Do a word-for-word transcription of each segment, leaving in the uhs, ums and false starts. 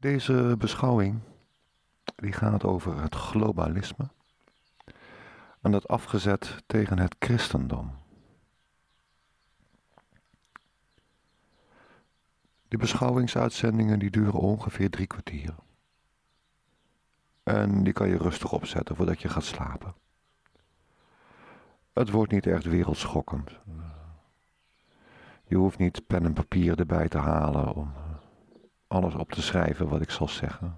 Deze beschouwing die gaat over het globalisme en dat afgezet tegen het christendom. Die beschouwingsuitzendingen die duren ongeveer drie kwartier. En die kan je rustig opzetten voordat je gaat slapen. Het wordt niet echt wereldschokkend. Je hoeft niet pen en papier erbij te halen om alles op te schrijven wat ik zal zeggen.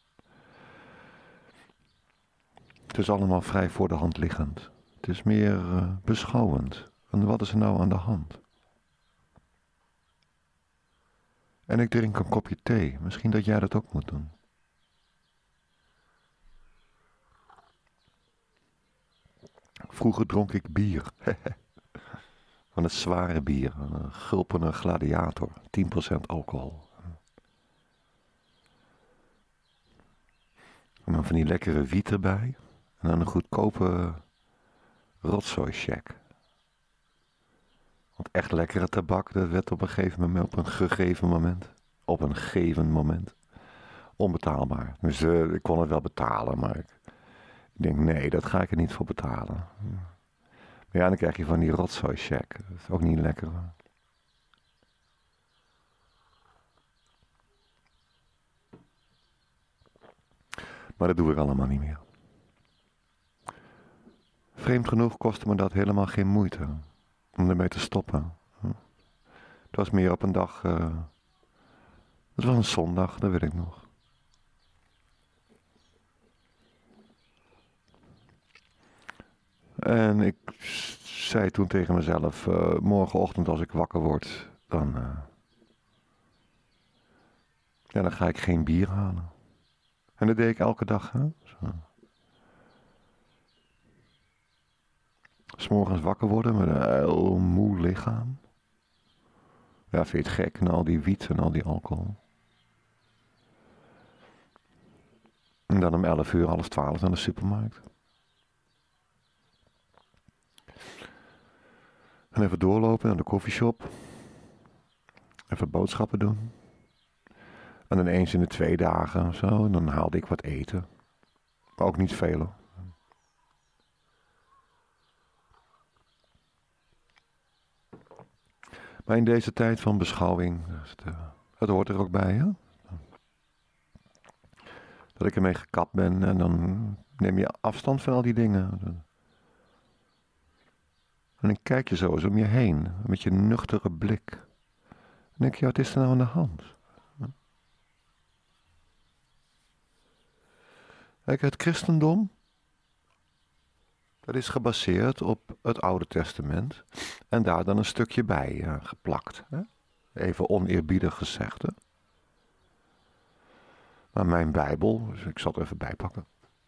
Het is allemaal vrij voor de hand liggend. Het is meer uh, beschouwend. En wat is er nou aan de hand? En ik drink een kopje thee. Misschien dat jij dat ook moet doen. Vroeger dronk ik bier. Van het zware bier. Een gulpende gladiator. tien procent alcohol. En dan van die lekkere wiet erbij. En dan een goedkope rotzooi-check. Want echt lekkere tabak, dat werd op een gegeven moment, op een gegeven moment, op een gegeven moment, onbetaalbaar. Dus uh, ik kon het wel betalen, maar ik, ik denk, nee, dat ga ik er niet voor betalen. Maar ja, dan krijg je van die rotzooi-check. Dat is ook niet lekker. Maar dat doe ik allemaal niet meer. Vreemd genoeg kostte me dat helemaal geen moeite om ermee te stoppen. Het was meer op een dag, uh, het was een zondag, dat weet ik nog. En ik zei toen tegen mezelf, uh, morgenochtend als ik wakker word, dan, uh, ja, dan ga ik geen bier halen. En dat deed ik elke dag, hè. Zo. 'S Morgens wakker worden met een heel moe lichaam. Ja, vind je het gek, en al die wiet en al die alcohol. En dan om elf uur, half twaalf naar de supermarkt. En even doorlopen naar de koffieshop. Even boodschappen doen. En dan eens in de twee dagen of zo, dan haalde ik wat eten. Maar ook niet veel hoor. Maar in deze tijd van beschouwing, het, uh, het hoort er ook bij, hè? Dat ik ermee gekapt ben en dan neem je afstand van al die dingen. En dan kijk je zo eens om je heen, met je nuchtere blik. Dan denk je, wat is er nou aan de hand? Kijk, het christendom, dat is gebaseerd op het Oude Testament. En daar dan een stukje bij uh, geplakt. Hè? Even oneerbiedig gezegd. Hè? Maar mijn Bijbel, dus ik zal het er even bijpakken.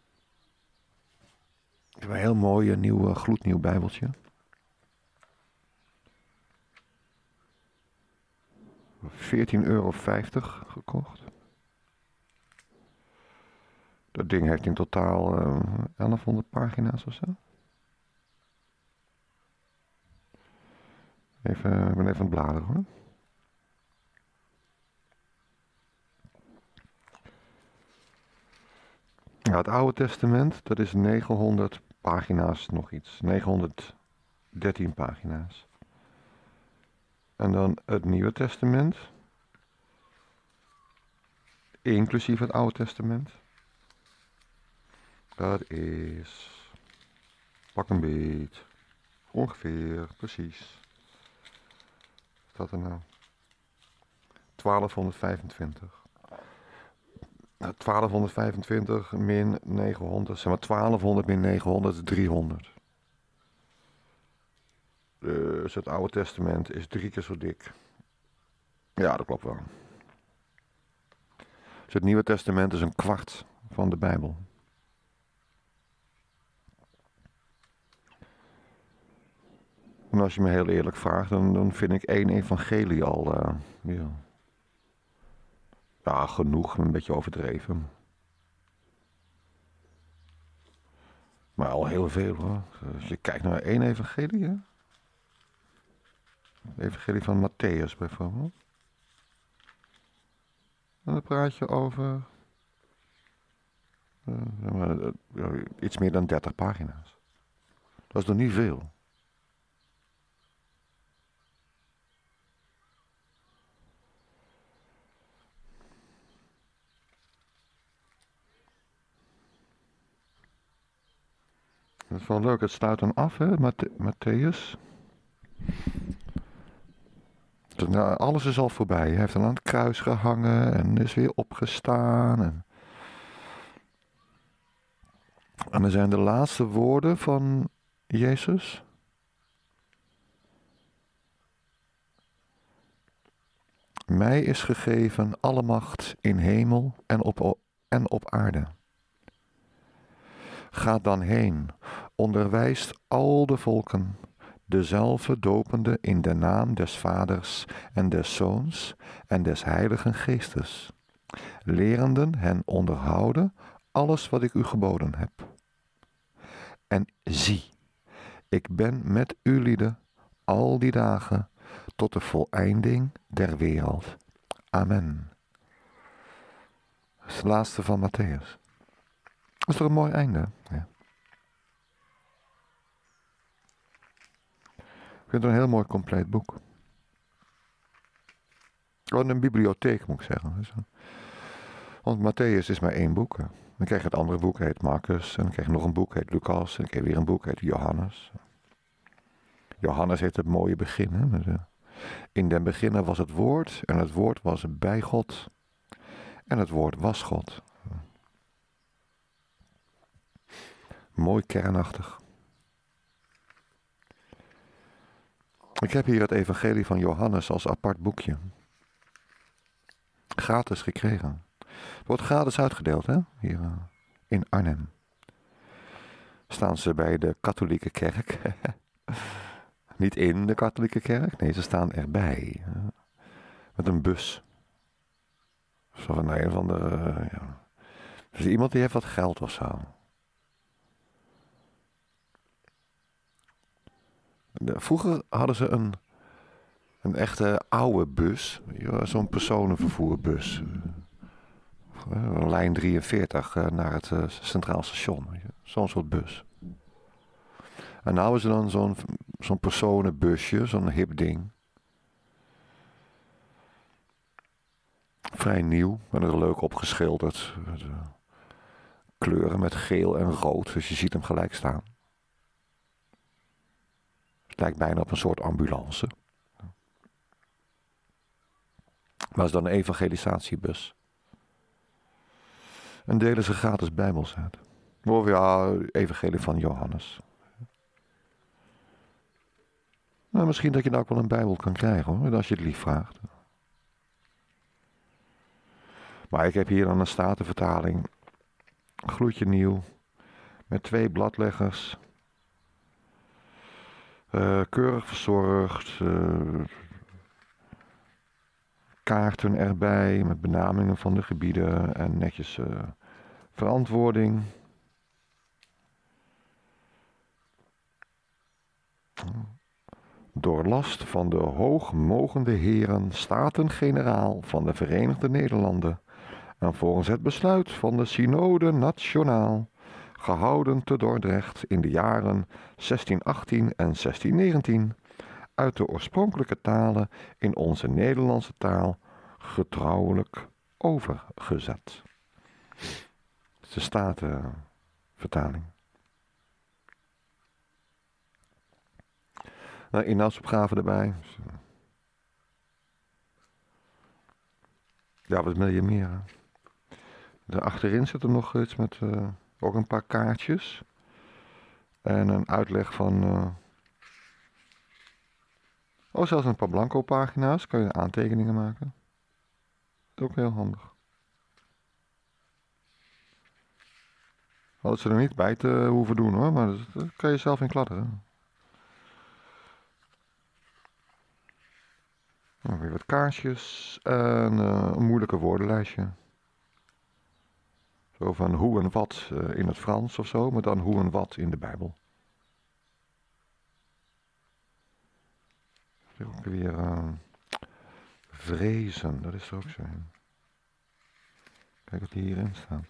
Ik heb een heel mooi, nieuw, gloednieuw Bijbeltje. veertien euro vijftig gekocht. Dat ding heeft in totaal uh, elfhonderd pagina's of zo. Even, ik ben even aan het bladeren hoor. Ja, het Oude Testament, dat is negenhonderd pagina's nog iets. negenhonderddertien pagina's. En dan het Nieuwe Testament. Inclusief het Oude Testament. Dat is... Pak een beet. Ongeveer, precies. Wat is dat er nou? twaalfhonderdvijfentwintig. Nou, twaalfhonderdvijfentwintig min negenhonderd. Zeg maar twaalfhonderd min negenhonderd is driehonderd. Dus het Oude Testament is drie keer zo dik. Ja, dat klopt wel. Dus het Nieuwe Testament is een kwart van de Bijbel. En als je me heel eerlijk vraagt, dan, dan vind ik één evangelie al, uh, ja. ja, genoeg, een beetje overdreven. Maar al heel veel hoor. Als je kijkt naar één evangelie, hè? De evangelie van Matthäus bijvoorbeeld. En dan praat je over uh, uh, iets meer dan dertig pagina's. Dat is nog niet veel. Dat is wel leuk, het sluit dan af, hè, Mathe- Matthäus. Dus, nou, alles is al voorbij. Hij heeft dan aan het kruis gehangen en is weer opgestaan. En, en dan zijn de laatste woorden van Jezus. Mij is gegeven alle macht in hemel en op, en op aarde. Ga dan heen, onderwijst al de volken, dezelfde dopende in de naam des Vaders en des Zoons en des Heiligen Geestes, lerenden hen onderhouden alles wat ik u geboden heb. En zie, ik ben met u lieden al die dagen tot de voleinding der wereld. Amen. Dat is het laatste van Matthäus. Dat is toch een mooi einde? Ja. Ik vind het een heel mooi compleet boek. Oh, een bibliotheek moet ik zeggen. Want Matthäus is maar één boek. Dan krijg je het andere boek, heet Marcus. En dan krijg je nog een boek, heet Lucas. En dan krijg je weer een boek, heet Johannes. Johannes heeft het mooie begin. Hè? Met, uh, in den beginnen was het woord. En het woord was bij God. En het woord was God. Mooi kernachtig. Ik heb hier het evangelie van Johannes als apart boekje. Gratis gekregen. Het wordt gratis uitgedeeld, hè? Hier uh, in Arnhem. Staan ze bij de katholieke kerk. Niet in de katholieke kerk. Nee, ze staan erbij. Uh, met een bus. Zo van een van de... Uh, ja. Dus iemand die heeft wat geld of zo. De, vroeger hadden ze een... Een echte oude bus. Zo'n personenvervoerbus. Lijn drieënveertig naar het uh, Centraal Station. Zo'n soort bus. En nou is er dan zo'n zo'n personenbusje, zo'n hip ding. Vrij nieuw, en er leuk opgeschilderd. Uh, kleuren met geel en rood, dus je ziet hem gelijk staan. Het lijkt bijna op een soort ambulance. Maar het is dan een evangelisatiebus. En delen ze gratis bijbels uit. Of ja, evangelie van Johannes. Nou, misschien dat je nou ook wel een bijbel kan krijgen hoor, als je het lief vraagt. Maar ik heb hier dan een statenvertaling. Gloedje nieuw. Met twee bladleggers. Uh, keurig verzorgd. Uh, kaarten erbij met benamingen van de gebieden en netjes uh, verantwoording. Door last van de hoogmogende heren Staten-Generaal van de Verenigde Nederlanden en volgens het besluit van de Synode Nationaal, gehouden te Dordrecht in de jaren zestien achttien en zestien negentien, uit de oorspronkelijke talen in onze Nederlandse taal getrouwelijk overgezet. Dat is de Statenvertaling. Nou, inhoudsopgave erbij. Ja, wat wil je meer? Hè? Achterin zit er nog iets met uh, ook een paar kaartjes. En een uitleg van... Uh, oh, zelfs een paar blanco pagina's. Kan je aantekeningen maken. Ook heel handig. Hadden ze er niet bij te hoeven doen hoor. Maar dat kan je zelf in kladderen. Nou, weer wat kaarsjes en uh, een moeilijke woordenlijstje. Zo van hoe en wat uh, in het Frans of zo, maar dan hoe en wat in de Bijbel. Ook weer uh, vrezen, dat is er ook zo. Kijk of die hierin staat.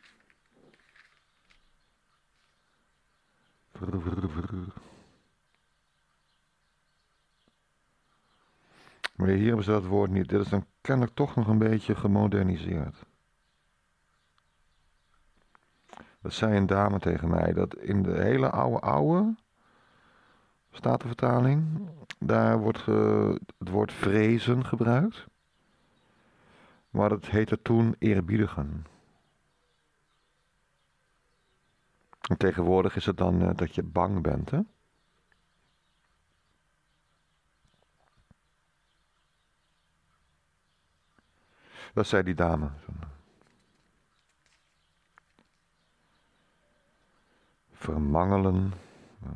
Maar hier hebben ze dat woord niet. Dit is dan kennelijk toch nog een beetje gemoderniseerd. Dat zei een dame tegen mij, dat in de hele oude oude Statenvertaling, daar wordt uh, het woord vrezen gebruikt. Maar dat heette toen eerbiedigen. En tegenwoordig is het dan uh, dat je bang bent, hè? Dat zei die dame. Vermangelen. Ja.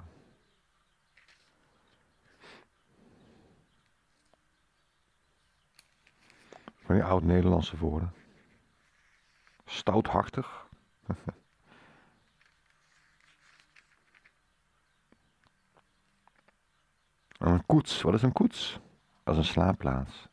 Van die oud-Nederlandse woorden. Stouthartig. Een koets. Wat is een koets? Dat is een slaapplaats.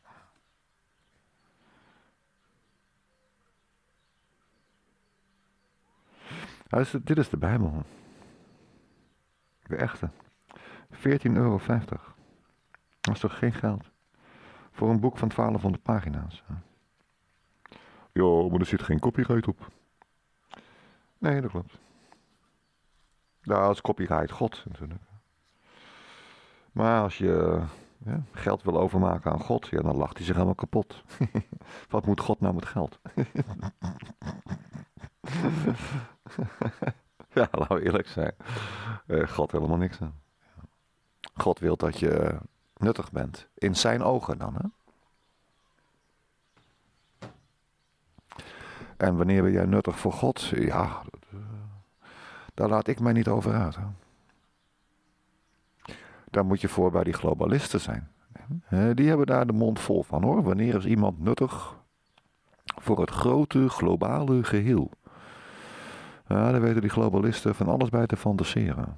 Nou, is het, dit is de Bijbel. De echte. veertien euro vijftig. Dat is toch geen geld? Voor een boek van twaalfhonderd pagina's. Ja, maar er zit geen copyright op. Nee, dat klopt. Nou, dat is copyright God natuurlijk. Maar als je ja, geld wil overmaken aan God, ja, dan lacht hij zich helemaal kapot. Wat moet God nou met geld? Ja, laten we eerlijk zijn. Uh, God helemaal niks aan. God wil dat je nuttig bent. In zijn ogen dan, hè? En wanneer ben jij nuttig voor God? Ja, dat, uh, daar laat ik mij niet over uit. Hè? Daar moet je voor bij die globalisten zijn. Uh, die hebben daar de mond vol van, hoor. Wanneer is iemand nuttig voor het grote globale geheel? Ja, daar weten die globalisten van alles bij te fantaseren.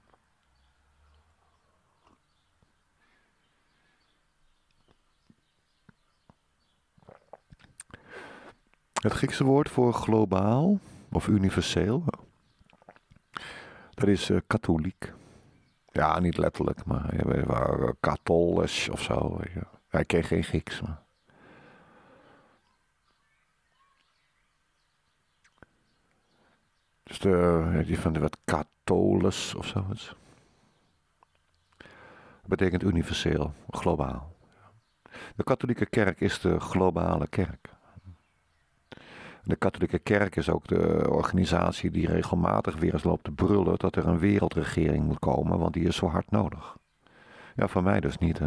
Het Griekse woord voor globaal of universeel, dat is uh, katholiek. Ja, niet letterlijk, maar ja, uh, katholisch of zo. Ja. Hij kreeg geen Grieks. Maar. Dus de, die van de wat katholisch of zo. Dat betekent universeel, globaal. De katholieke kerk is de globale kerk. De katholieke kerk is ook de organisatie die regelmatig weer eens loopt te brullen dat er een wereldregering moet komen, want die is zo hard nodig. Ja, voor mij dus niet. Hè.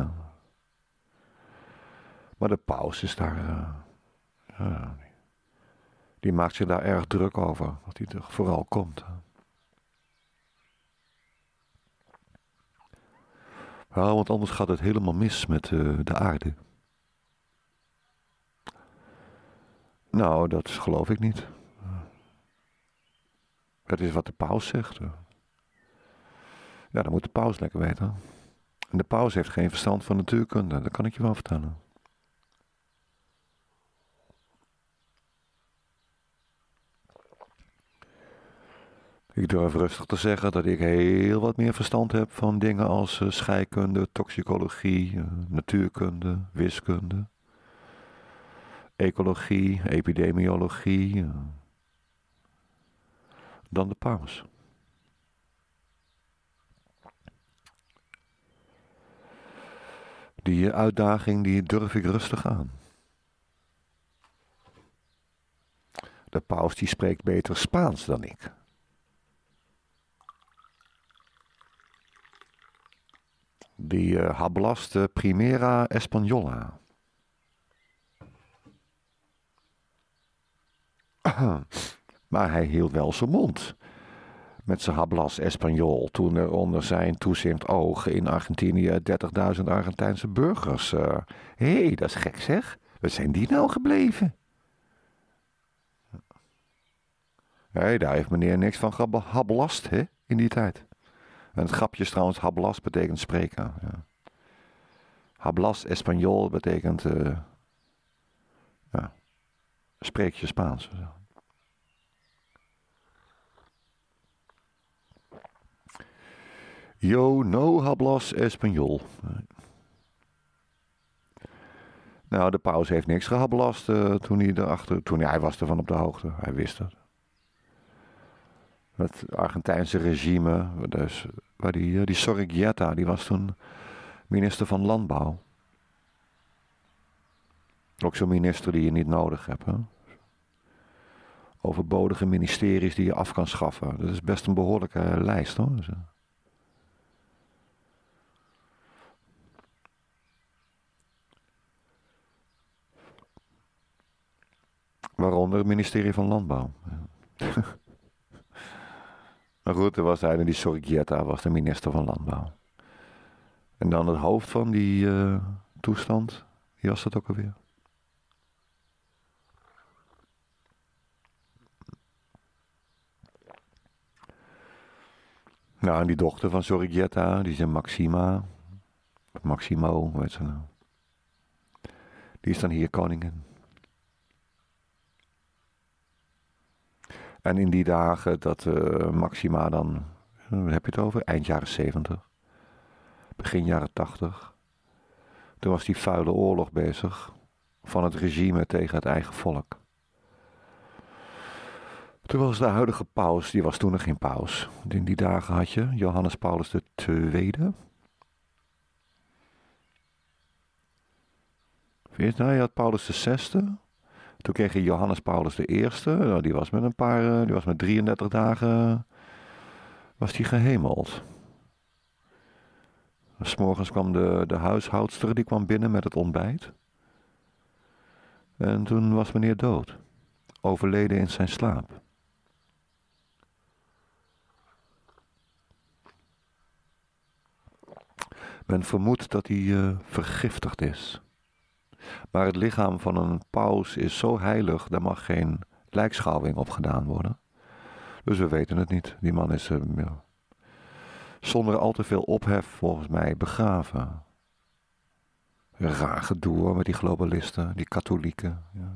Maar de paus is daar, uh, ja, die, die maakt zich daar erg druk over, dat hij er vooral komt. Hè. Ja, want anders gaat het helemaal mis met uh, de aarde. Nou, dat geloof ik niet. Dat is wat de paus zegt. Ja, dat moet de paus lekker weten. En de paus heeft geen verstand van natuurkunde, dat kan ik je wel vertellen. Ik durf rustig te zeggen dat ik heel wat meer verstand heb van dingen als uh, scheikunde, toxicologie, uh, natuurkunde, wiskunde, ecologie, epidemiologie, uh, dan de paus. Die uitdaging die durf ik rustig aan. De paus die spreekt beter Spaans dan ik. Die uh, hablas de primera española. Maar hij hield wel zijn mond. Met zijn hablas español. Toen er onder zijn toezicht oog in Argentinië dertigduizend Argentijnse burgers. Hé, uh, hey, dat is gek zeg. Waar zijn die nou gebleven? Hé, hey, daar heeft meneer niks van gehablast, hè, in die tijd. En het grapje is trouwens, hablas betekent spreken. Ja. Hablas español betekent uh, ja, spreken. spreek je Spaans? Yo no hablas español. Nou, de paus heeft niks gehablast uh, toen hij erachter... Toen hij, hij was ervan op de hoogte. Hij wist het. Het Argentijnse regime, dus, waar die, die Sorigeta, die was toen minister van Landbouw. Ook zo'n minister die je niet nodig hebt. Hè? Overbodige ministeries die je af kan schaffen. Dat is best een behoorlijke lijst hoor. Dus, waaronder het ministerie van Landbouw. Ja. Maar goed, er was hij, die Sorigeta was de minister van Landbouw. En dan het hoofd van die uh, toestand, wie was dat ook alweer? Nou, en die dochter van Sorigeta, die is een Maxima. Maximo, hoe heet ze nou? Die is dan hier koningin. En in die dagen dat uh, Maxima dan, waar heb je het over? Eind jaren zeventig. Begin jaren tachtig. Toen was die vuile oorlog bezig. Van het regime tegen het eigen volk. Toen was de huidige paus, die was toen nog geen paus. In die dagen had je Johannes Paulus de Tweede. Nou, je had Paulus de Zesde. Toen kreeg je Johannes Paulus de Eerste. Nou, die was met een paar, die was met drieëndertig dagen, was die gehemeld. 'S Morgens kwam de, de huishoudster, die kwam binnen met het ontbijt. En toen was meneer dood. Overleden in zijn slaap. Men vermoedt dat hij uh, vergiftigd is. Maar het lichaam van een paus is zo heilig, daar mag geen lijkschouwing op gedaan worden. Dus we weten het niet. Die man is uh, ja, zonder al te veel ophef volgens mij begraven. Raar gedoe met die globalisten, die katholieken. Ja.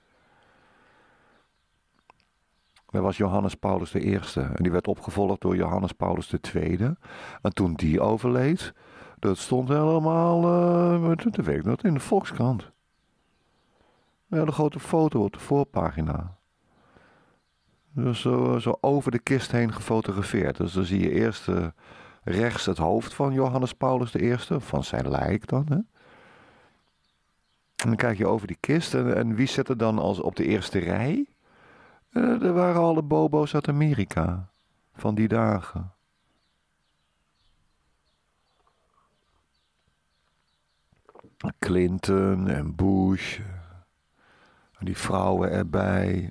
Dat was Johannes Paulus de Eerste. En die werd opgevolgd door Johannes Paulus de Tweede. En toen die overleed, dat stond helemaal, uh, dat weet ik nog, in de Volkskrant. Ja, de grote foto op de voorpagina. Dus zo, zo over de kist heen gefotografeerd. Dus dan zie je eerst uh, rechts het hoofd van Johannes Paulus de Eerste, van zijn lijk dan. Hè? En dan kijk je over die kist en, en wie zit er dan als op de eerste rij? Uh, er waren alle bobo's uit Amerika van die dagen. Clinton en Bush. En die vrouwen erbij.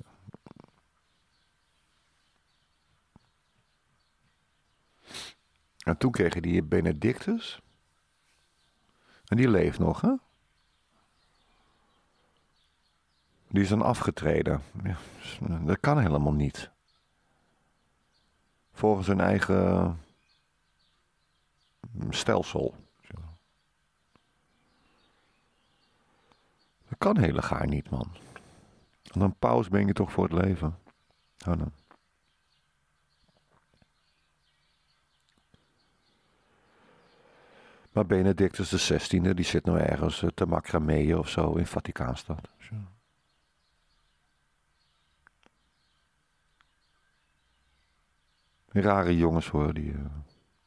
En toen kreeg je die Benedictus. En die leeft nog, hè? Die is dan afgetreden. Ja, dat kan helemaal niet. Volgens hun eigen stelsel. Dat kan helemaal niet, man. En een paus ben je toch voor het leven. Oh, dan. Maar Benedictus de zestiende, die zit nou ergens te macrameeën of zo in Vaticaanstad. Zo. Rare jongens hoor, die uh,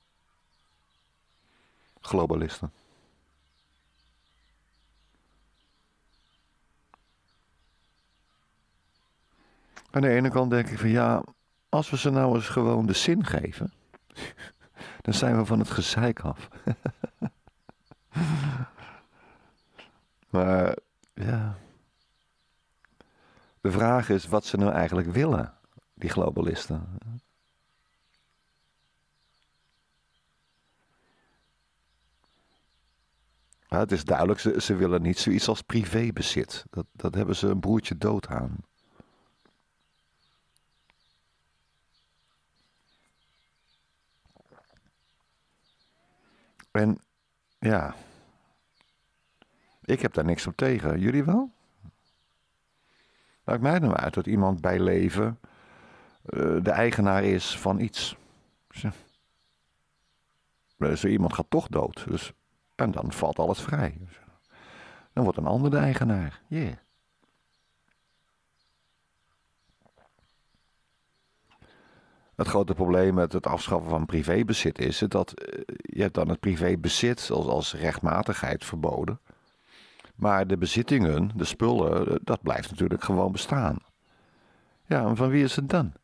globalisten. Aan de ene kant denk ik van ja, als we ze nou eens gewoon de zin geven, dan zijn we van het gezeik af. Maar ja, de vraag is wat ze nou eigenlijk willen, die globalisten. Ja, het is duidelijk, ze, ze willen niet zoiets als privébezit. Dat, dat hebben ze een broertje dood aan. En ja, ik heb daar niks op tegen. Jullie wel? Maakt mij nou uit dat iemand bij leven uh, de eigenaar is van iets. Zo. Zo iemand gaat toch dood. Dus, en dan valt alles vrij. Dan wordt een ander de eigenaar. Yeah. Het grote probleem met het afschaffen van privébezit is het dat uh, je hebt dan het privébezit als, als rechtmatigheid verboden. Maar de bezittingen, de spullen, dat blijft natuurlijk gewoon bestaan. Ja, en van wie is het dan?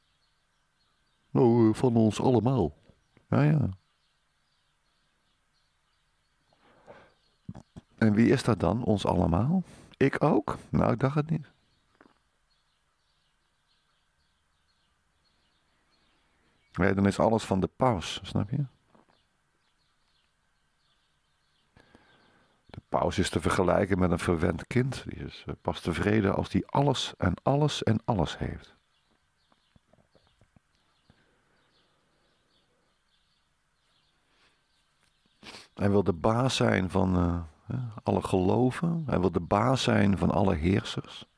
Nou, van ons allemaal. Ja, ja. En wie is dat dan? Ons allemaal? Ik ook? Nou, ik dacht het niet. Nee, dan is alles van de paus, snap je? De paus is te vergelijken met een verwend kind. Die is pas tevreden als die alles en alles en alles heeft. Hij wil de baas zijn van uh, alle geloven. Hij wil de baas zijn van alle heersers.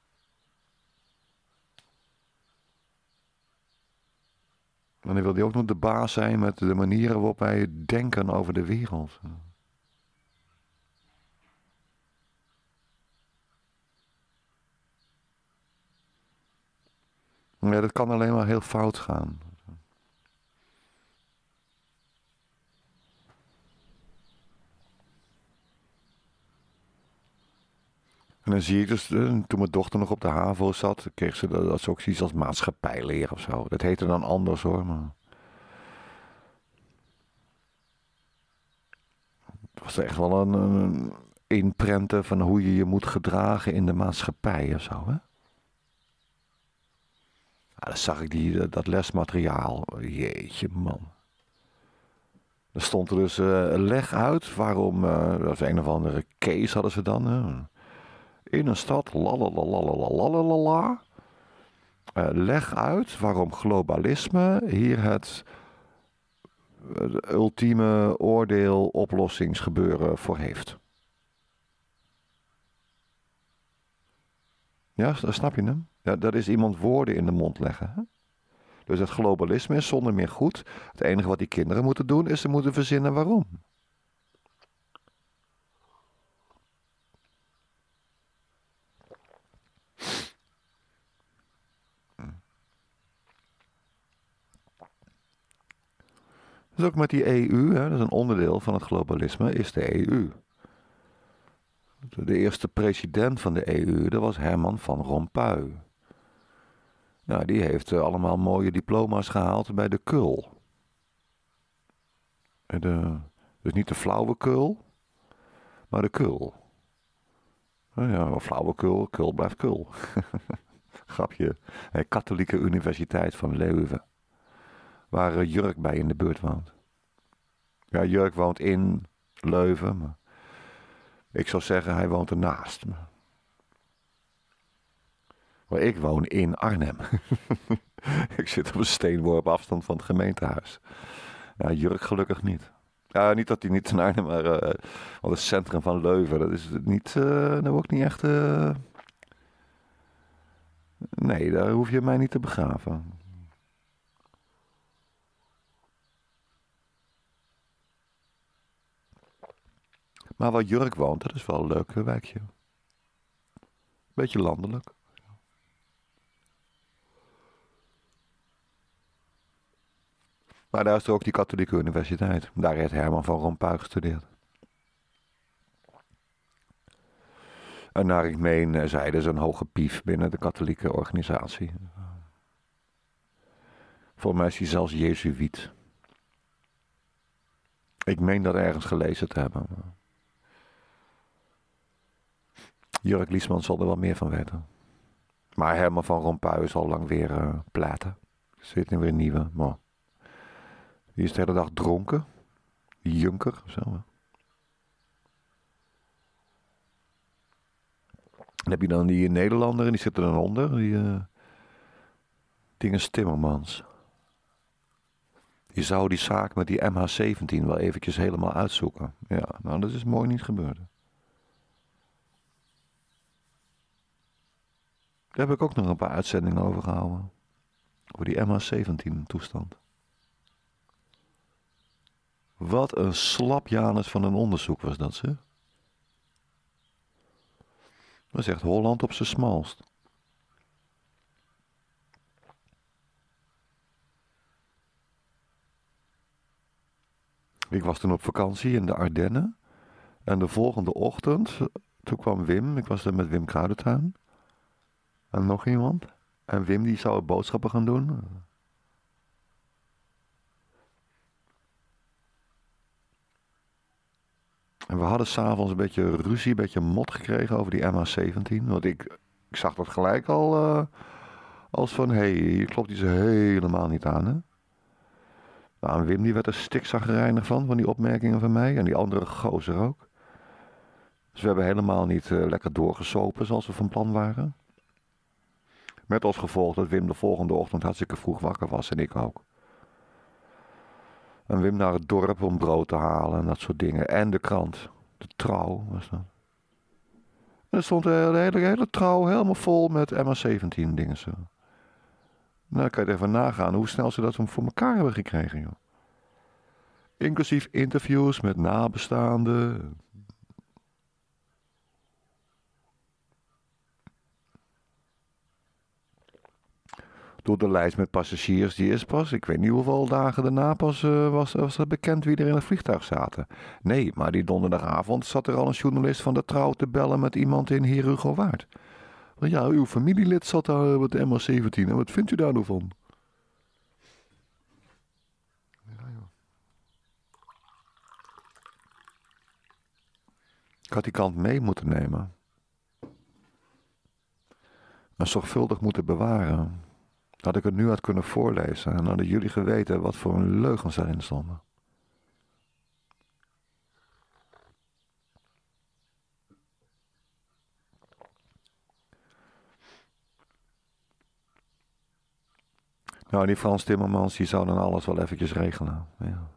En dan wil hij ook nog de baas zijn met de manieren waarop wij denken over de wereld. Ja, dat kan alleen maar heel fout gaan. En dan zie ik dus, toen mijn dochter nog op de HAVO zat, kreeg ze dat, dat ze ook zoiets als maatschappijleer of zo. Dat heette dan anders hoor, maar... Het was echt wel een, een inprenten van hoe je je moet gedragen in de maatschappij of zo, hè? Ja, dan zag ik die, dat lesmateriaal. Jeetje, man. Er stond er dus uh, leg uit waarom, uh, dat is een of andere case hadden ze dan, hè? In een stad, lalalalalalalalala. Uh, leg uit waarom globalisme hier het, het ultieme oordeel oplossingsgebeuren voor heeft. Ja, snap je hem? Ja, dat is iemand woorden in de mond leggen. Hè? Dus het globalisme is zonder meer goed. Het enige wat die kinderen moeten doen is ze moeten verzinnen waarom. Dus ook met die E U, hè, dat is een onderdeel van het globalisme, is de E U. De eerste president van de E U, dat was Herman van Rompuy. Nou, die heeft uh, allemaal mooie diploma's gehaald bij de K U L. De, dus niet de flauwekul, maar de K U L. Nou ja, flauwekul, K U L blijft K U L. Grapje. Hey, Katholieke Universiteit van Leuven. Waar uh, Jurk bij in de buurt woont. Ja, Jurk woont in Leuven, maar ik zou zeggen, hij woont ernaast. Maar ik woon in Arnhem. Ik zit op een steenworp afstand van het gemeentehuis. Ja, Jurk gelukkig niet. Ja, niet dat hij niet in Arnhem, maar uh, want het centrum van Leuven, dat is niet, uh, dat ook niet echt... Uh... Nee, daar hoef je mij niet te begraven. Maar waar Jurk woont, dat is wel een leuk wijkje. Beetje landelijk. Maar daar is er ook die katholieke universiteit. Daar heeft Herman van Rompuy gestudeerd. En naar ik meen, zeiden ze een hoge pief binnen de katholieke organisatie. Volgens mij is hij zelfs jezuïet. Ik meen dat ergens gelezen te hebben. Jurk Liesman zal er wel meer van weten. Maar Herman van Rompuy is al lang weer uh, platen. Er zit nu weer een nieuwe. Maar die is de hele dag dronken. Die junker of zo. Hè? Dan heb je dan die Nederlander en die zitten dan onder. Die uh, Dinges Timmermans. Die zou die zaak met die M H zeventien wel eventjes helemaal uitzoeken. Ja, nou dat is mooi niet gebeurd. Daar heb ik ook nog een paar uitzendingen over gehouden. Over die M H zeventien toestand. Wat een slapjanus van een onderzoek was dat, zeg. Dat is echt Holland op zijn smalst. Ik was toen op vakantie in de Ardennen. En de volgende ochtend, toen kwam Wim. Ik was daar met Wim Kruidentuin. En nog iemand. En Wim die zou boodschappen gaan doen. En we hadden s'avonds een beetje ruzie, een beetje mot gekregen over die M H zeventien. Want ik, ik zag dat gelijk al uh, als van, hé, hey, hier klopt iets helemaal niet aan, hè. Nou, en Wim die werd er stikzagrijnig van, van die opmerkingen van mij. En die andere gozer ook. Dus we hebben helemaal niet uh, lekker doorgesopen zoals we van plan waren. Met als gevolg dat Wim de volgende ochtend hartstikke vroeg wakker was en ik ook. En Wim naar het dorp om brood te halen en dat soort dingen. En de krant. De Trouw was dat. En er stond de hele, hele, hele Trouw helemaal vol met M H zeventien dingen zo. Nou, dan kan je even nagaan hoe snel ze dat voor elkaar hebben gekregen, joh. Inclusief interviews met nabestaanden. Door de lijst met passagiers, die is pas, ik weet niet hoeveel dagen daarna pas uh, was, was het bekend wie er in het vliegtuig zaten. Nee, maar die donderdagavond zat er al een journalist van de Trouw te bellen met iemand in Herugowaard. Want ja, uw familielid zat daar met de M H zeventien en wat vindt u daar nou van? Ja, joh. Ik had die kant mee moeten nemen. En zorgvuldig moeten bewaren. Had ik het nu had kunnen voorlezen en hadden jullie geweten wat voor een leugens daarin stonden. Nou, die Frans Timmermans die zou dan alles wel eventjes regelen. Ja,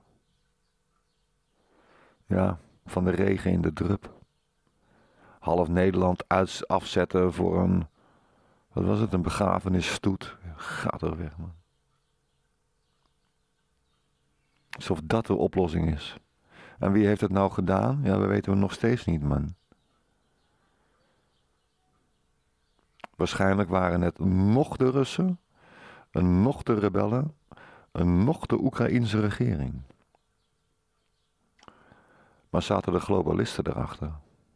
ja, van de regen in de drup. Half Nederland uit, afzetten voor een, wat was het, een begrafenisstoet. Gaat er weg, man. Alsof dat de oplossing is. En wie heeft het nou gedaan? Ja, dat weten we nog steeds niet, man. Waarschijnlijk waren het nog de Russen, en nog de rebellen, en nog de Oekraïense regering. Maar zaten de globalisten erachter?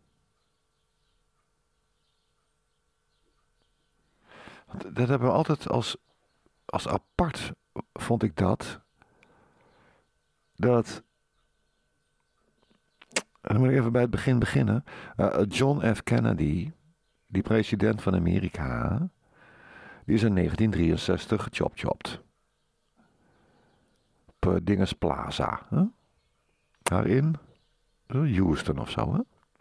Dat hebben we altijd als, als apart, vond ik dat. Dat, dan moet ik even bij het begin beginnen. Uh, John F. Kennedy, die president van Amerika, die is in negentien drieënzestig gechopchopt. Op uh, Dinges Plaza. Huh? Daarin, uh, Houston of zo, hè?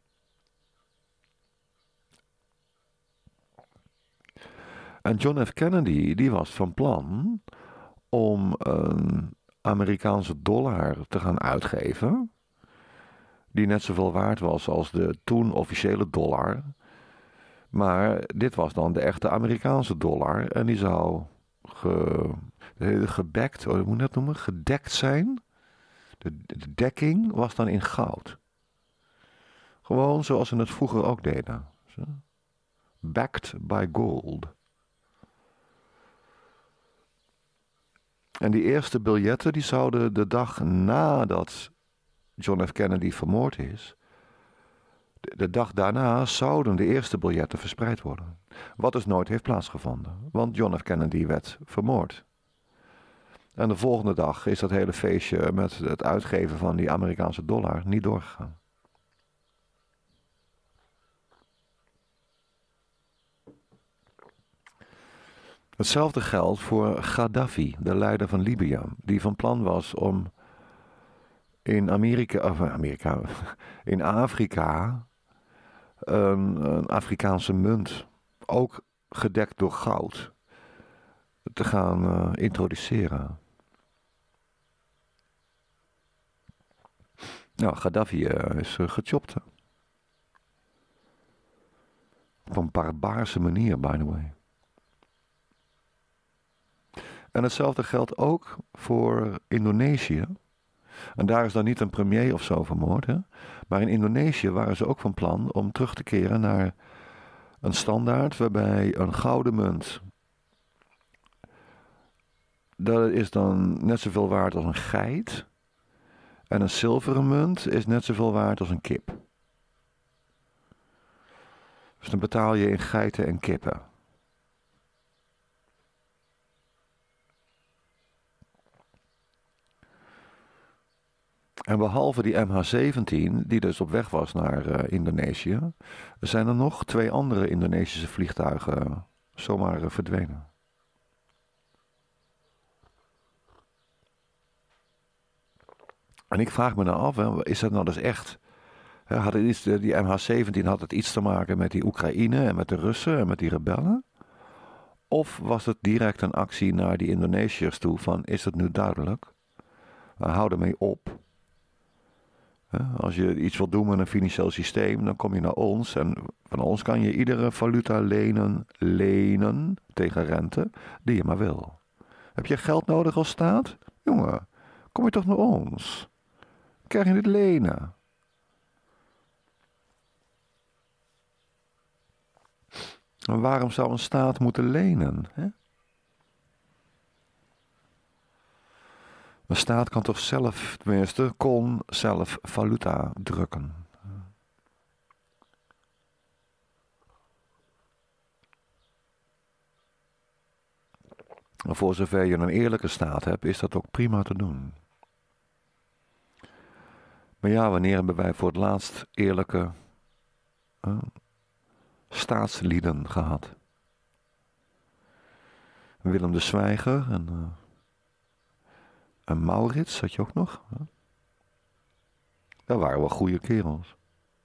En John F. Kennedy, die was van plan om een Amerikaanse dollar te gaan uitgeven, die net zoveel waard was als de toen officiële dollar. Maar dit was dan de echte Amerikaanse dollar en die zou ge, gebackt, hoe moet je dat noemen, gedekt zijn. De, de dekking was dan in goud. Gewoon zoals ze het vroeger ook deden. Backed by gold. En die eerste biljetten die zouden de dag nadat John F. Kennedy vermoord is, de, de dag daarna zouden de eerste biljetten verspreid worden. Wat dus nooit heeft plaatsgevonden, want John F. Kennedy werd vermoord. En de volgende dag is dat hele feestje met het uitgeven van die Amerikaanse dollar niet doorgegaan. Hetzelfde geldt voor Gaddafi, de leider van Libië, die van plan was om in Amerika, of Amerika, in Afrika een, een Afrikaanse munt, ook gedekt door goud, te gaan uh, introduceren. Nou, Gaddafi uh, is uh, gechopt. Op een barbaarse manier, by the way. En hetzelfde geldt ook voor Indonesië. En daar is dan niet een premier of zo vermoord. Hè? Maar in Indonesië waren ze ook van plan om terug te keren naar een standaard waarbij een gouden munt, dat is dan net zoveel waard als een geit. En een zilveren munt is net zoveel waard als een kip. Dus dan betaal je in geiten en kippen. En behalve die M H zeventien, die dus op weg was naar uh, Indonesië, zijn er nog twee andere Indonesische vliegtuigen zomaar uh, verdwenen. En ik vraag me nou af, hè, is dat nou dus echt? Hè, had het iets, die M H zeventien had het iets te maken met die Oekraïne en met de Russen en met die rebellen? Of was het direct een actie naar die Indonesiërs toe van, is het nu duidelijk? We houden mee op. Als je iets wilt doen met een financieel systeem, dan kom je naar ons. En van ons kan je iedere valuta lenen, lenen tegen rente die je maar wil. Heb je geld nodig als staat? Jongen, kom je toch naar ons? Krijg je dit lenen? En waarom zou een staat moeten lenen? Hè? Een staat kan toch zelf, tenminste, kon zelf valuta drukken. En voor zover je een eerlijke staat hebt, is dat ook prima te doen. Maar ja, wanneer hebben wij voor het laatst eerlijke uh, staatslieden gehad? Willem de Zwijger en... Uh, En Maurits had je ook nog. Dat waren wel goede kerels.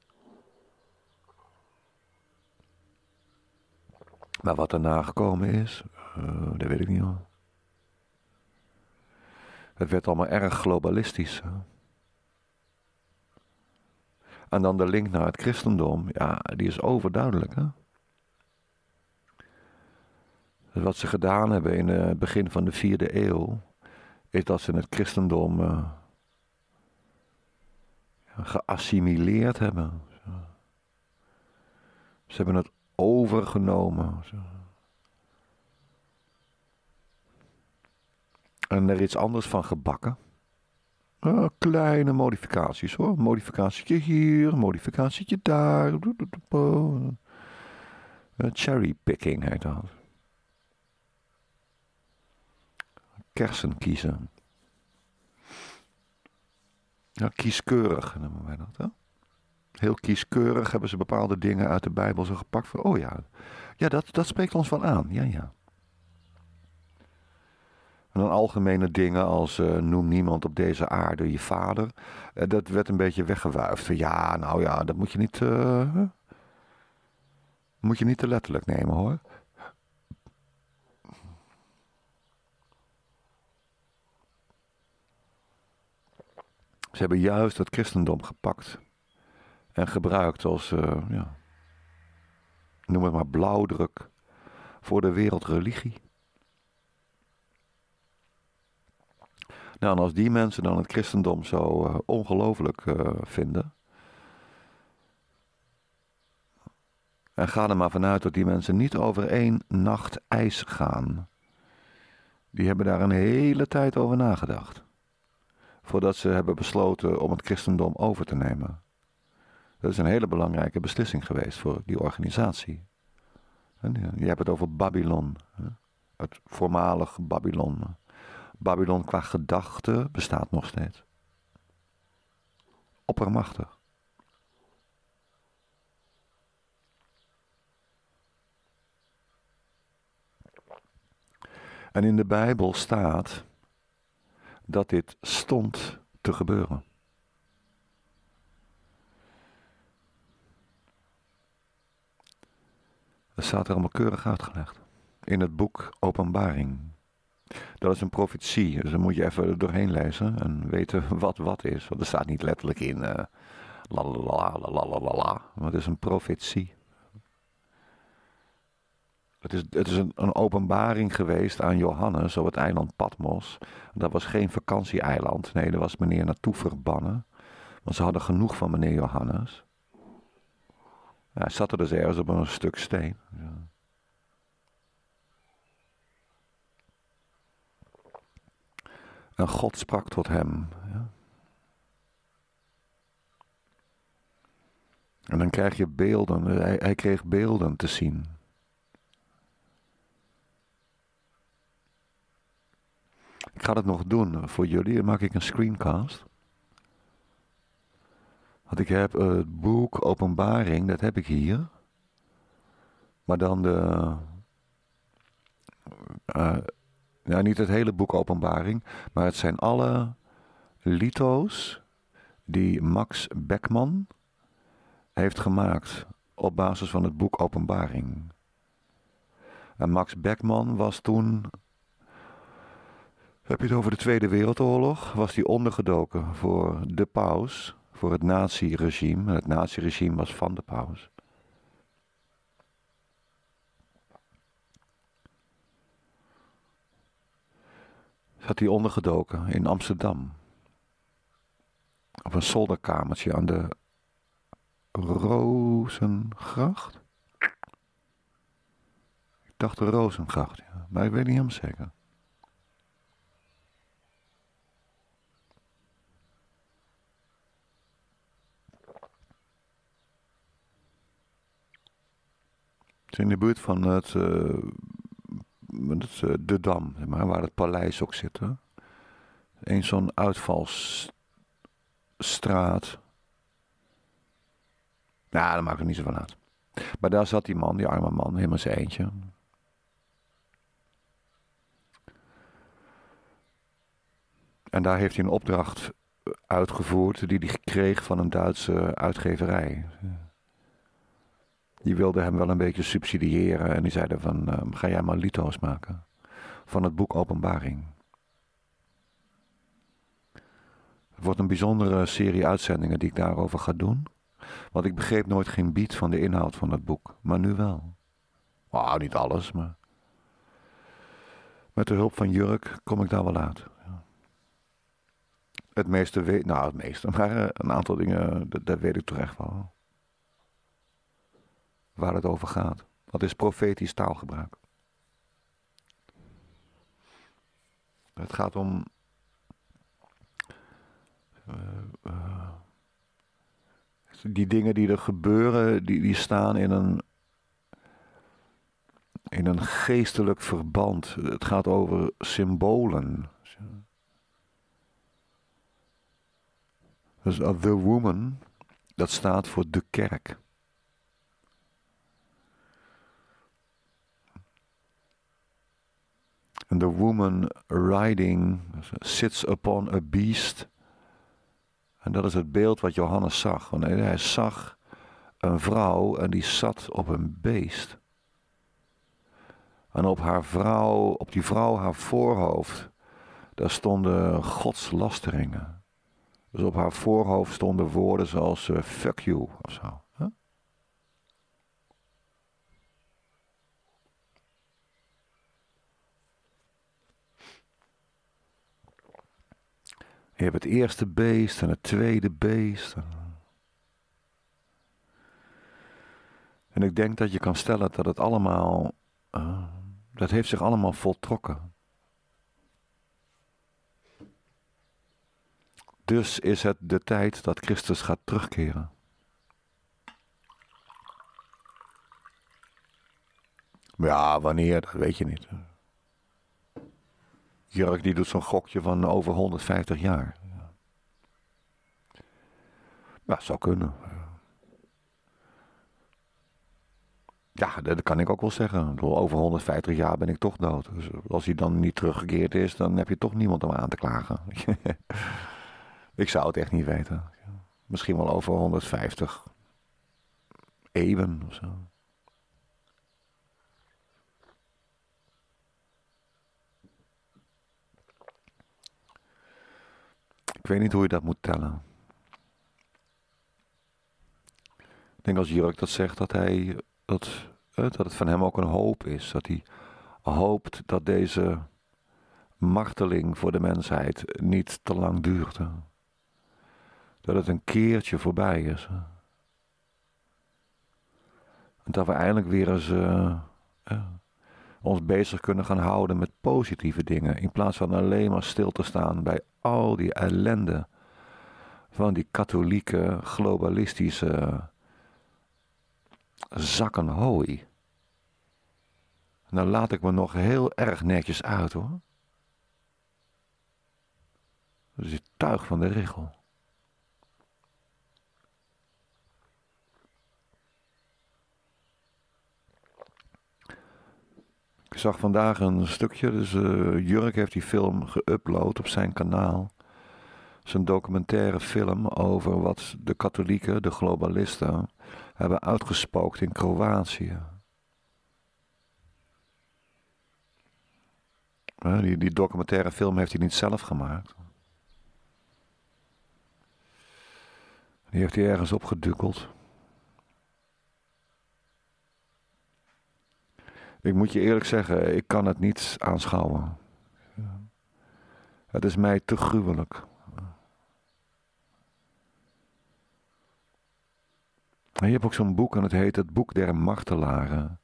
Maar wat daarna gekomen is, uh, dat weet ik niet hoor. Het werd allemaal erg globalistisch. Hè? En dan de link naar het christendom, ja, die is overduidelijk. Hè? Dus wat ze gedaan hebben in het begin van de vierde eeuw, is dat ze het christendom uh, geassimileerd hebben. Ze hebben het overgenomen. En er iets anders van gebakken. Uh, kleine modificaties hoor. Modificatietje hier, modificatietje daar. Uh, cherrypicking heet dat. Kersen kiezen. Ja, kieskeurig noemen wij dat. Hè? Heel kieskeurig hebben ze bepaalde dingen uit de Bijbel zo gepakt. Voor, oh ja, ja dat, dat spreekt ons wel aan. Ja, ja. En dan algemene dingen als uh, noem niemand op deze aarde je vader. Uh, dat werd een beetje weggewuifd. Ja, nou ja, dat moet je niet, uh, moet je niet te letterlijk nemen hoor. Ze hebben juist het christendom gepakt en gebruikt als, uh, ja, noem het maar blauwdruk voor de wereldreligie. Nou, en als die mensen dan het christendom zo uh, ongelooflijk uh, vinden, en ga er maar vanuit dat die mensen niet over één nacht ijs gaan. Die hebben daar een hele tijd over nagedacht. Voordat ze hebben besloten om het christendom over te nemen. Dat is een hele belangrijke beslissing geweest voor die organisatie. En je hebt het over Babylon. Het voormalig Babylon. Babylon qua gedachte bestaat nog steeds. Oppermachtig. En in de Bijbel staat dat dit stond te gebeuren. Dat staat er allemaal keurig uitgelegd. In het boek Openbaring. Dat is een profetie, dus dan moet je even er doorheen lezen en weten wat wat is. Want er staat niet letterlijk in uh, la la la la la la la, maar het is een profetie. Het is, het is een, een openbaring geweest aan Johannes op het eiland Patmos. Dat was geen vakantieeiland. Nee, daar was meneer naartoe verbannen. Want ze hadden genoeg van meneer Johannes. Ja, hij zat er dus ergens op een stuk steen. Ja. En God sprak tot hem. Ja. En dan krijg je beelden. Hij, hij kreeg beelden te zien. Ik ga dat nog doen voor jullie. Dan maak ik een screencast. Want ik heb het boek Openbaring, dat heb ik hier. Maar dan de... Uh, ja, niet het hele boek Openbaring. Maar het zijn alle lito's die Max Beckman heeft gemaakt op basis van het boek Openbaring. En Max Beckman was toen... Heb je het over de Tweede Wereldoorlog? Was hij ondergedoken voor de paus, voor het nazi-regime. Het nazi-regime was van de paus. Zat hij ondergedoken in Amsterdam. Op een zolderkamertje aan de Rozengracht? Ik dacht de Rozengracht, ja. Maar ik weet niet helemaal zeker. Het is in de buurt van het, uh, het uh, De Dam, zeg maar, waar het paleis ook zit. Hè? Eén zo'n uitvalsstraat. Ja, dat maakt er niet zoveel uit. Maar daar zat die man, die arme man, helemaal zijn eentje. En daar heeft hij een opdracht uitgevoerd die hij kreeg van een Duitse uitgeverij. Die wilde hem wel een beetje subsidiëren en die zeiden van, uh, ga jij maar lito's maken van het boek Openbaring. Het wordt een bijzondere serie uitzendingen die ik daarover ga doen. Want ik begreep nooit geen biet van de inhoud van dat boek, maar nu wel. Nou, niet alles, maar met de hulp van Jurk kom ik daar wel uit. Ja. Het meeste weet, nou het meeste, maar uh, een aantal dingen, dat, dat weet ik toch echt wel. Waar het over gaat. Wat is profetisch taalgebruik? Het gaat om uh, uh, die dingen die er gebeuren, die, die staan in een in een geestelijk verband. Het gaat over symbolen. Dus uh, the woman, dat staat voor de kerk. And the woman riding sits upon a beast. En dat is het beeld wat Johannes zag. Want hij zag een vrouw en die zat op een beest. En op haar vrouw, op die vrouw haar voorhoofd, daar stonden godslasteringen. Dus op haar voorhoofd stonden woorden zoals uh, fuck you of zo. Huh? Je hebt het eerste beest en het tweede beest. En ik denk dat je kan stellen dat het allemaal, uh, dat heeft zich allemaal voltrokken. Dus is het de tijd dat Christus gaat terugkeren. Ja, wanneer, dat weet je niet. Jurk die doet zo'n gokje van over honderdvijftig jaar. Ja, dat zou kunnen. Ja, dat kan ik ook wel zeggen. Over honderdvijftig jaar ben ik toch dood. Dus als hij dan niet teruggekeerd is, dan heb je toch niemand om aan te klagen. Ik zou het echt niet weten. Misschien wel over honderdvijftig eeuwen of zo. Ik weet niet hoe je dat moet tellen. Ik denk als Jurk dat zegt dat hij dat dat het van hem ook een hoop is. Dat hij hoopt dat deze marteling voor de mensheid niet te lang duurt. Hè. Dat het een keertje voorbij is. Hè. En dat we eindelijk weer eens uh, uh, ons bezig kunnen gaan houden met positieve dingen. In plaats van alleen maar stil te staan bij al die ellende van die katholieke, globalistische zakken hooi. En dan laat ik me nog heel erg netjes uit hoor. Dat is het tuig van de richel. Ik zag vandaag een stukje, dus uh, Jurk heeft die film geüpload op zijn kanaal. Het is een documentaire film over wat de katholieken, de globalisten, hebben uitgespookt in Kroatië. Uh, die, die documentaire film heeft hij niet zelf gemaakt. Die heeft hij ergens opgedukkeld. Ik moet je eerlijk zeggen, ik kan het niet aanschouwen. Het is mij te gruwelijk. En je hebt ook zo'n boek en het heet Het Boek der Martelaren.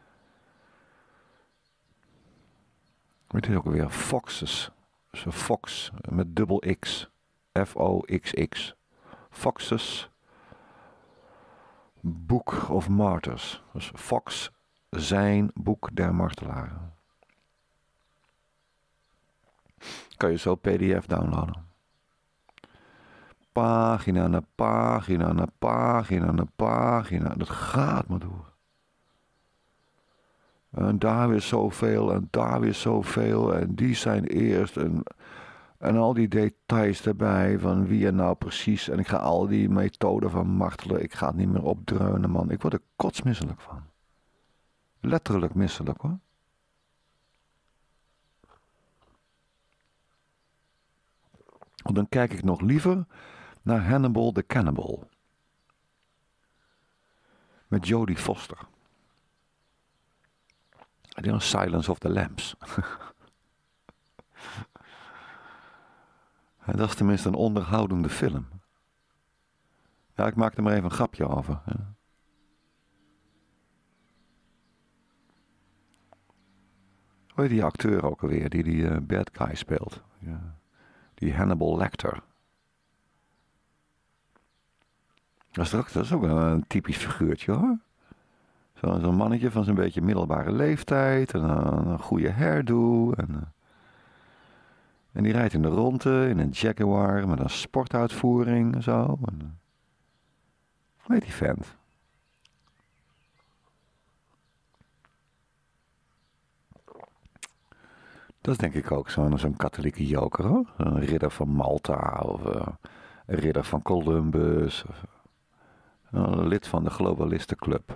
Weet je ook alweer? Foxes. Dus een Fox met dubbel X. F O X X. Foxes. Book of Martyrs. Dus Fox, zijn Boek der Martelaren. Kan je zo P D F downloaden. Pagina na pagina na pagina na pagina. Dat gaat maar door. En daar weer zoveel en daar weer zoveel. En die zijn eerst. En, en al die details erbij. Van wie er nou precies. En ik ga al die methoden van martelen. Ik ga het niet meer opdreunen, man. Ik word er kotsmisselijk van. Letterlijk misselijk, hoor. Want dan kijk ik nog liever naar Hannibal the Cannibal. Met Jodie Foster. Die was Silence of the Lambs. En dat is tenminste een onderhoudende film. Ja, ik maak er maar even een grapje over. Ja. Hoe heet die acteur ook alweer, die die uh, bad guy speelt? Ja. Die Hannibal Lecter. Dat is, ook, dat is ook een, een typisch figuurtje, hoor. Zo'n zo mannetje van zo'n beetje middelbare leeftijd. En een, een goede hairdo. En, uh, en die rijdt in de ronde in een Jaguar met een sportuitvoering en zo. En, uh, hoe heet die vent? Dat is denk ik ook zo'n zo'n katholieke joker, hoor. Een ridder van Malta of uh, een ridder van Columbus. Of, uh, een lid van de Globalistenclub.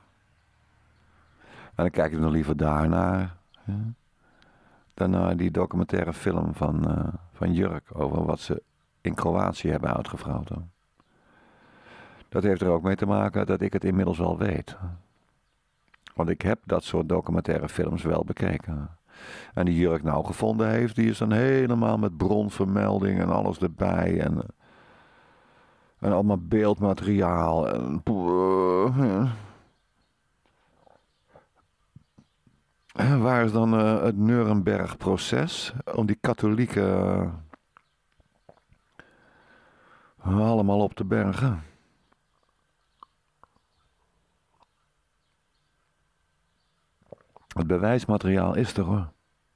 En dan kijk ik nog liever daarnaar. Ja, dan naar die documentaire film van, uh, van Jurk over wat ze in Kroatië hebben uitgevrouwd. Dat heeft er ook mee te maken dat ik het inmiddels wel weet. Want ik heb dat soort documentaire films wel bekeken. En die Jurk nou gevonden heeft, die is dan helemaal met bronvermelding en alles erbij. En, en allemaal beeldmateriaal. En, uh, en waar is dan uh, het Nuremberg-proces? Om die katholieken uh, allemaal op te bergen. Het bewijsmateriaal is er, hoor.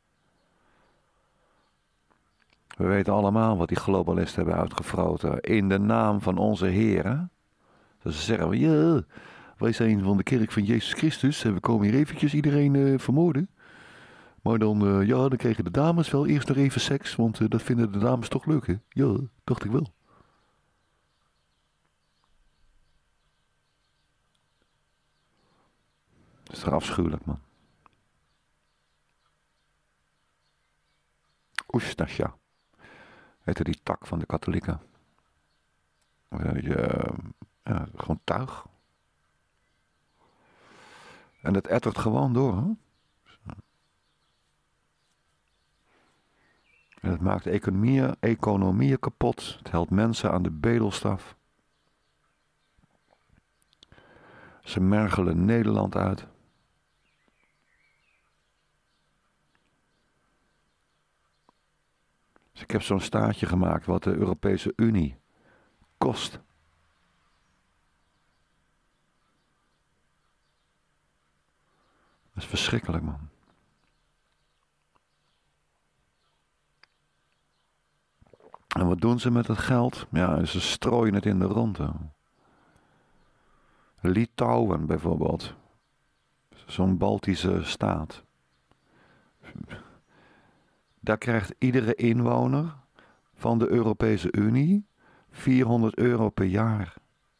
We weten allemaal wat die globalisten hebben uitgefroten. In de naam van onze Heer. Hè? Dus ze zeggen, ja, wij zijn van de kerk van Jezus Christus. En we komen hier eventjes iedereen uh, vermoorden. Maar dan, uh, ja, dan kregen de dames wel eerst nog even seks. Want uh, dat vinden de dames toch leuk, hè? Ja, dacht ik wel. Dat is toch afschuwelijk, man. Oestasja. Heette die tak van de katholieken. Uh, ja, gewoon tuig. En het ettert gewoon door, hè? En het maakt economieën, economieën kapot. Het helpt mensen aan de bedelstaf. Ze mergelen Nederland uit. Dus ik heb zo'n staartje gemaakt wat de Europese Unie kost. Dat is verschrikkelijk, man. En wat doen ze met het geld? Ja, ze strooien het in de ronde. Litouwen bijvoorbeeld. Zo'n Baltische staat. Daar krijgt iedere inwoner van de Europese Unie vierhonderd euro per jaar.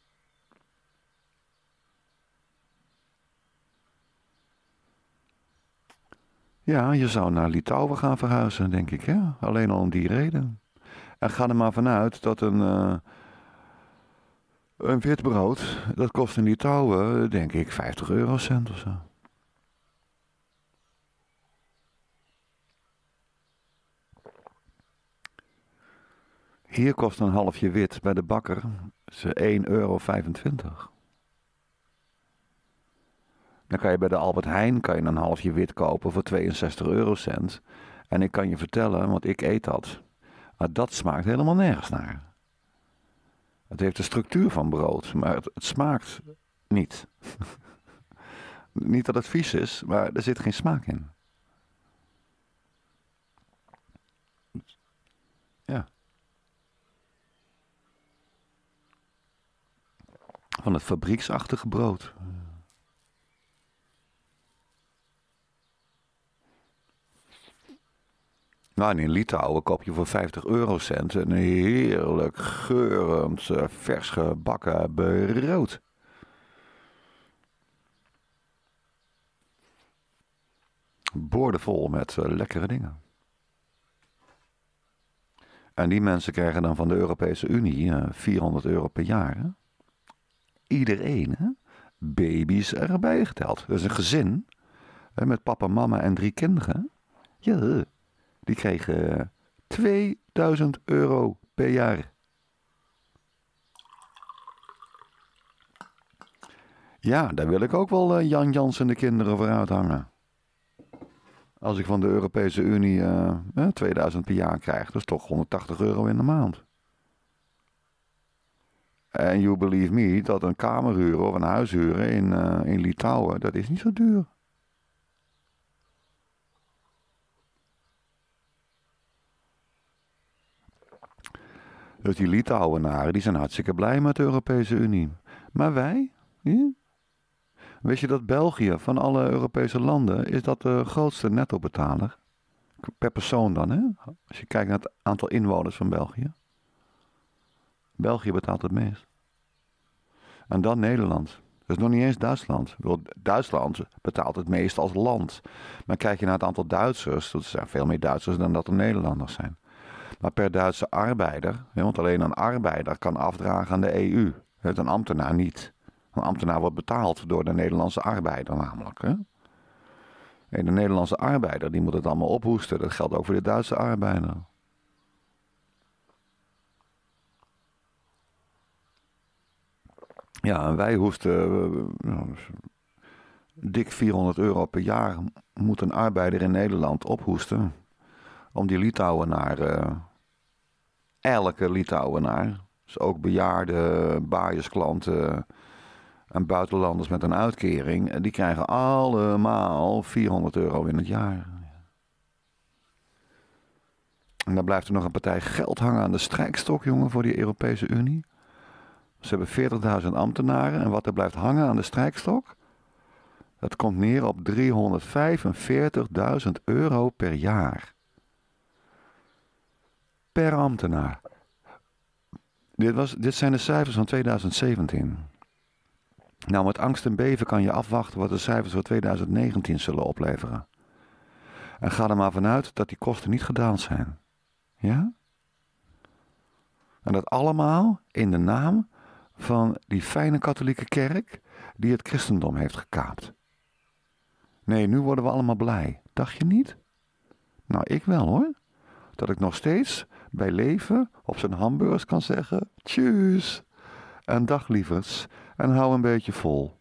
Ja, je zou naar Litouwen gaan verhuizen, denk ik. Ja? Alleen al om die reden. En ga er maar vanuit dat een, uh, een wit brood, dat kost in Litouwen, denk ik, vijftig eurocent of zo. Hier kost een halfje wit bij de bakker één euro vijfentwintig. Dan kan je bij de Albert Heijn kan je een halfje wit kopen voor tweeënzestig eurocent. En ik kan je vertellen, want ik eet dat. Maar dat smaakt helemaal nergens naar. Het heeft de structuur van brood, maar het, het smaakt niet. Niet dat het vies is, maar er zit geen smaak in. Ja. Van het fabrieksachtige brood. Nou, en in Litouwen koop je voor vijftig eurocent een heerlijk geurend, uh, vers gebakken brood. Boordevol met uh, lekkere dingen. En die mensen krijgen dan van de Europese Unie uh, vierhonderd euro per jaar. Hè? Iedereen, hè? Baby's erbij geteld. Dat is een gezin hè, met papa, mama en drie kinderen. Ja, die kregen tweeduizend euro per jaar. Ja, daar wil ik ook wel uh, Jan Jans en de kinderen voor uithangen. Als ik van de Europese Unie uh, uh, tweeduizend per jaar krijg, dat is toch honderdtachtig euro in de maand. En you believe me, dat een kamer huren of een huis huren in, uh, in Litouwen, dat is niet zo duur. Dus die Litouwenaren, die zijn hartstikke blij met de Europese Unie. Maar wij? Ja? Weet je dat België van alle Europese landen is dat de grootste nettobetaler? Per persoon dan, hè? Als je kijkt naar het aantal inwoners van België. België betaalt het meest. En dan Nederland. Dat is nog niet eens Duitsland. Duitsland betaalt het meest als land. Maar kijk je naar het aantal Duitsers, dat zijn veel meer Duitsers dan dat er Nederlanders zijn. Maar per Duitse arbeider, want alleen een arbeider kan afdragen aan de E U. Een ambtenaar niet. Een ambtenaar wordt betaald door de Nederlandse arbeider namelijk. Hè? En de Nederlandse arbeider die moet het allemaal ophoesten. Dat geldt ook voor de Duitse arbeider. Ja, en wij hoesten uh, dik vierhonderd euro per jaar moet een arbeider in Nederland ophoesten. Om die Litouwenaar, uh, elke Litouwenaar, dus ook bejaarde baaiensklanten en buitenlanders met een uitkering, die krijgen allemaal vierhonderd euro in het jaar. En dan blijft er nog een partij geld hangen aan de strijkstok, jongen, voor die Europese Unie. Ze hebben veertigduizend ambtenaren en wat er blijft hangen aan de strijkstok, dat komt neer op driehonderdvijfenveertigduizend euro per jaar. Per ambtenaar. Dit, was, dit zijn de cijfers van tweeduizend zeventien. Nou, met angst en beven kan je afwachten wat de cijfers voor tweeduizend negentien zullen opleveren. En ga er maar vanuit dat die kosten niet gedaald zijn. Ja? En dat allemaal in de naam van die fijne katholieke kerk die het christendom heeft gekaapt. Nee, nu worden we allemaal blij. Dacht je niet? Nou, ik wel hoor. Dat ik nog steeds bij leven op zijn hamburgers kan zeggen, tjus. En dag lievers. En hou een beetje vol.